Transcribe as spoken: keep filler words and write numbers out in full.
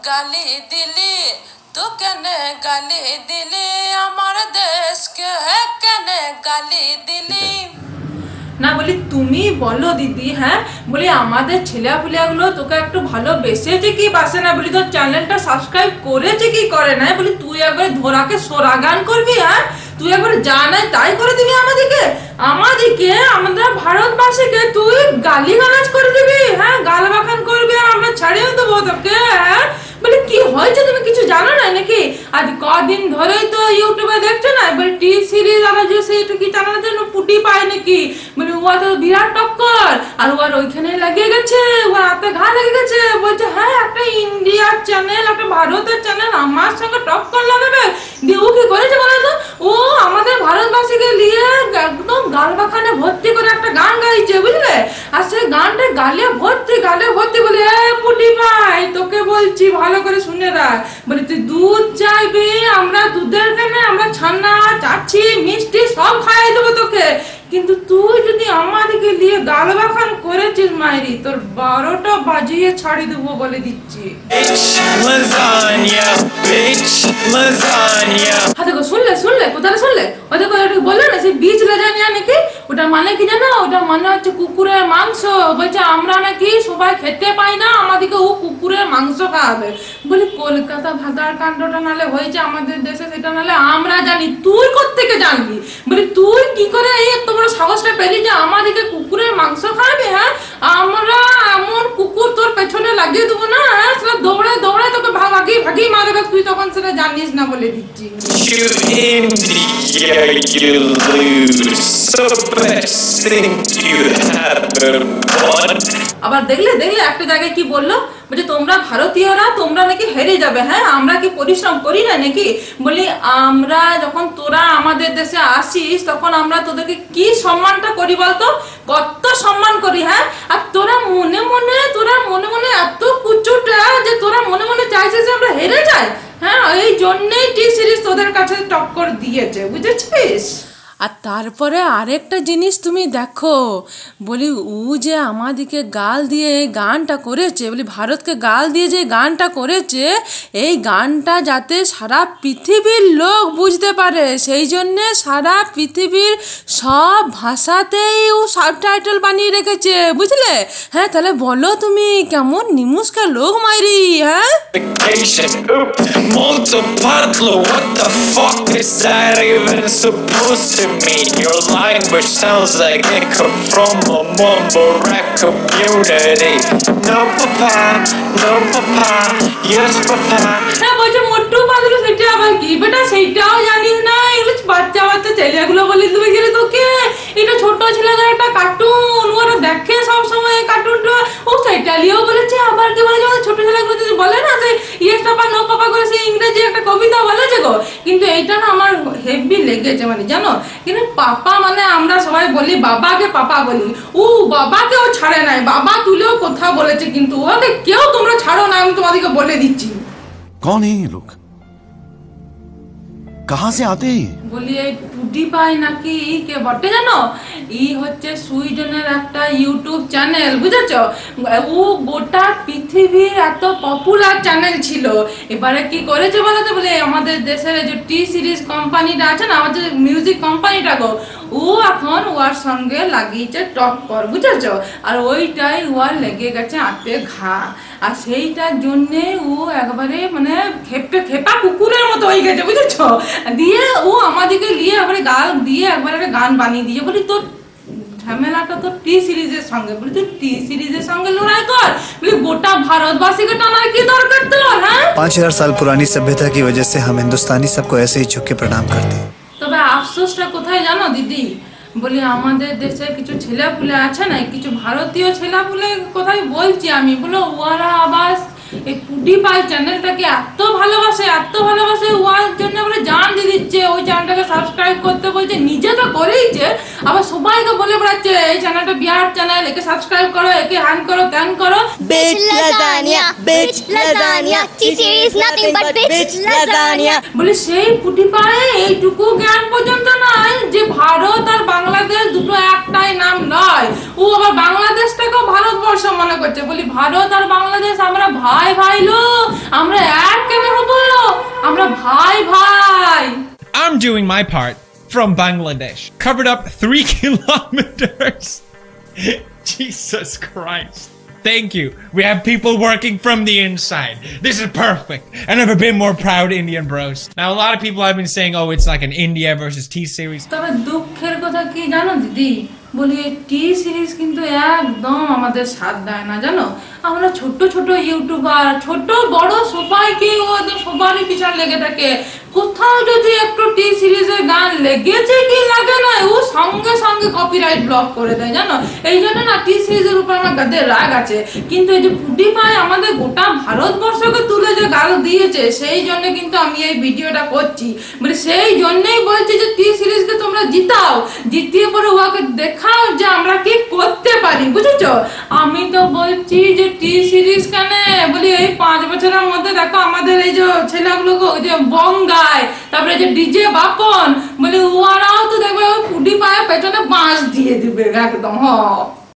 গালি দিলি তো কেনে গালি দিলি আমার দেশকে কেনে গালি দিলি না বলি তুমি বলো দিদি হ্যাঁ বলি আমাদের ছেলেপুলেগুলো তোকে একটু ভালোবেসেছে কি বাসে না বলি তোর চ্যানেলটা সাবস্ক্রাইব করেছে কি করে না বলি তুই একবার ধরাকে সোরা গান করবি হ্যাঁ তুই একবার যা নাই তাই করে দিবি আমাদেরকে আমাদেরকে আমাদের ভারতবাসীকে তুই গালি গালাজ করে দিবি হ্যাঁ গালবাখান করবি আর আমরা ছাড়িয়ে দেবো তোকে হ্যাঁ বলে কি হয়েছে তুমি কিছু জানো না নাকি আজ কদিন ধরেই তো ইউটিউবে দেখছো না এবার টি সিরিজ আর যে সেইটা কি চ্যানেলের জন্য পুটি পায় নাকি মানে ও তো বিরাট টক্কর আর ওর ওইখানে লেগে গেছে ওর হাতে ঘা লেগে গেছে বলছে হ্যাঁ একটা ইন্ডিয়ার চ্যানেল একটা ভারতের চ্যানেল আমার সঙ্গে টক্কর লাগাবে দিয়ে ও কি করেছে বলো তো ও আমাদের ভারতবাসীকে নিয়ে একদম গালবাখানে ভর্তি করে একটা গান গাইছে বুঝলে আর সেই গানটা গালে ভর্তি গালে ভর্তি বলে এ পুটি পাই তোকে বলছি ভালো করে শুনে রাখ বলি তুই দুধ চাইবি আমরা দুধের কেনে আমরা ছানা চাচ্ছি মিষ্টি সব খাইয়ে দেবো তোকে কিন্তু তুই যদি আমাদেরকে দিয়ে গালবাখান করেছিস মাইরি তোর বারোটা বাজিয়ে ছাড়ি দেবো বলে দিচ্ছি হ্যাঁ দেখো শুনলে শুনলে কোথায় শুনলে ও দেখো এটা বললো না সেই বীজ লাজানিয়া নাকি ওটা মানে কি জানো ওটা মানে হচ্ছে কুকুরের মাংস বলছে আমরা নাকি সবাই খেতে পাই না আমাদেরকে ও কুকুরের মাংস খাওয়াবে বলি কলকাতা ভাদার কাণ্ডটা নালে হয়েছে আমাদের দেশে সেটা নালে আমরা জানি তুই কোত্থেকে জানবি বলি তুই কি করে এই এত বড় সাহসটা পেলি যে আমাদেরকে কুকুরের মাংস খাওয়াবে হ্যাঁ আমরা এমন কুকুর তোর পেছনে লাগিয়ে দেবো না হ্যাঁ সেটা দৌড়ে দৌড়ে তোকে ভাগি ভাগি মারবে তুই তখন সেটা জানিস না বলে দিচ্ছি আবার দেখলে দেখলে একটা জায়গায় কি বললো বলছে তোমরা ভারতীয়রা তোমরা নাকি হেরে যাবে হ্যাঁ আমরা কি পরিশ্রম করি না নাকি বলি আমরা যখন তোরা আমাদের দেশে আসিস তখন আমরা তোদেরকে কি সম্মানটা করি বলতো কত সম্মান করি হ্যাঁ আর তোরা মনে মনে তোরা মনে মনে এত কুচুটা যে তোরা মনে মনে চাইছিস যে আমরা হেরে যাই হ্যাঁ এই জন্যই টি সিরিজ তোদের কাছে টক্কর দিয়েছে বুঝেছিস আর তারপরে আরেকটা জিনিস তুমি দেখো বলি ও যে আমাদেরকে গাল দিয়ে এই গানটা করেছে বলি ভারতকে গাল দিয়ে যে গানটা করেছে এই গানটা যাতে সারা পৃথিবীর লোক বুঝতে পারে সেই জন্যে সারা পৃথিবীর সব ভাষাতেই ও সাবটাইটেল বানিয়ে রেখেছে বুঝলে হ্যাঁ তাহলে বলো তুমি কেমন নিমুষ্কা লোক মাইরি হ্যাঁ What the fuck is that even supposed to mean? Your language sounds like it come from a mumble rap community. No papa, no papa, yes papa. হ্যাঁ বলছে মোট্টু পাদলো সেটা আবার কি বেটা সেইটাও জানিস না এগুলো বাচ্চা বাচ্চা ছেলেগুলো বলে তুমি গেলে তোকে এটা ছোট ছেলেদের একটা কার্টুন ওরা দেখে সবসময় কার্টুনটা ও সেটা নিয়েও বলেছে আবার কি বলে যে ছোট ছেলেগুলো যদি বলে না যে ইয়েস পাপা নো পাপা করে সেই ইংরেজি একটা কবিতা বলেছে গো কিন্তু এইটা না আমার হেভি লেগেছে মানে জানো কিন্তু পাপা মানে আমরা সবাই বলি বাবাকে পাপা বলি ও বাবাকেও ছাড়ে নাই বাবা তুলেও কথা বলেছে কিন্তু ওকে কেউ তোমরা ছাড়ো না আমি তোমাদেরকে বলে দিচ্ছি कौन है ये लोग कहाँ से आते हैं বলি এই টুডি পাই নাকি কে বটে জানো ই হচ্ছে সুইডেনের একটা ইউটিউব চ্যানেল বুঝেছো ও গোটা পৃথিবীর এত পপুলার চ্যানেল ছিল এবারে কি করেছে বলো তো বলে আমাদের দেশের যে টি সিরিজ কোম্পানিটা আছে না আমাদের মিউজিক কোম্পানিটা গো ও এখন ওর সঙ্গে লাগিয়েছে টক্কর বুঝেছো আর ওইটাই ওর লেগে গেছে হাতে ঘা আর সেইটার জন্যে ও একবারে মানে খেপে খেপা কুকুরের মতো হয়ে গেছে বুঝেছো দিয়ে ও আমাদেরকে নিয়ে একবারে গাল দিয়ে একবারে গান বানিয়ে দিয়ে বলি তোর ঝামেলাটা তো টি সিরিজের সঙ্গে বলি তুই টি সিরিজের সঙ্গে লড়াই কর বলি গোটা ভারতবাসীকে টানার কি দরকার তোর হ্যাঁ पाँच हजार साल पुरानी सभ्यता की वजह से हम हिंदुस्तानी सबको ऐसे ही झुक के प्रणाम करते हैं তবে আফসোসটা কোথায় জানো দিদি বলি আমাদের দেশে কিছু ছেলেপুলে আছে না কিছু ভারতীয় ছেলেপুলে কোথায় বলছি আমি বলো ওরা আবার এই পুডি পাই চ্যানেলটাকে এত ভালোবাসে এত ভালোবাসে ওর জন্য বলে জান দিয়ে দিচ্ছে ওই চ্যানেলটাকে সাবস্ক্রাইব করতে বলছে নিজে তো করেইছে আবার সবাইকে বলে বেড়াচ্ছে এই চ্যানেলটা বিহার চ্যানেল একে সাবস্ক্রাইব করো একে হ্যান করো ত্যান করো bitch lasagna bitch lasagna T-Series is nothing but bitch lasagna বলে সেই পুডি পাই এইটুকু জ্ঞান পর্যন্ত নাই যে ভারত আর বাংলাদেশ দুটো একটাই নাম নয় ও আবার বাংলাদেশটাকেও ভারতবর্ষ মনে করছে বলি ভারত আর বাংলাদেশ আমরা ভাই ভাই লো, আমরা এক কেন হবো, আমরা ভাই ভাই। I'm doing my part from Bangladesh. Covered up three kilometers. Jesus Christ. Thank you. We have people working from the inside. This is perfect. I've never been more proud Indian bros. Now a lot of people have been saying, oh, it's like an India versus T-series. তবে দুঃখের কথা কি জানো দিদি, বলি টি series কিন্তু একদম আমাদের সাথ দেয় না জানো। আমরা ছোট ছোট ইউটিউবার, ছোট বড় সবাইকে ও সবারই পিছনে লেগে থাকে। কোথাও যদি একটু টি সিরিজের গান লেগেছে কি লাগে না, ও সঙ্গে সঙ্গে কপিরাইট ব্লক করে দেয় জানো। এই জন্য না টি সিরিজের উপর আমার গাদের রাগ আছে। কিন্তু এই যে পুডিপাই আমাদের গোটা ভারতবর্ষকে তুলে যে গাল দিয়েছে, সেই জন্য কিন্তু আমি এই ভিডিওটা করছি। মানে সেই জন্যই বলছি যে টি সিরিজকে তোমরা জিতাও, জিতিয়ে পরে ওকে দেখাও যে আমরা কি করতে পারি, বুঝেছো। আমি তো বলছি যে টি সিরিজ কেন বলি, এই পাঁচ বছরের মধ্যে দেখো আমাদের এই যে ছেলেগুলোকে যে বঙ্গায়, তারপরে যে ডিজে বাপন বলি, ওরাও তো দেখবে ওই পুডি পায়ে পেছনে বাঁশ দিয়ে দিবে একদম। হ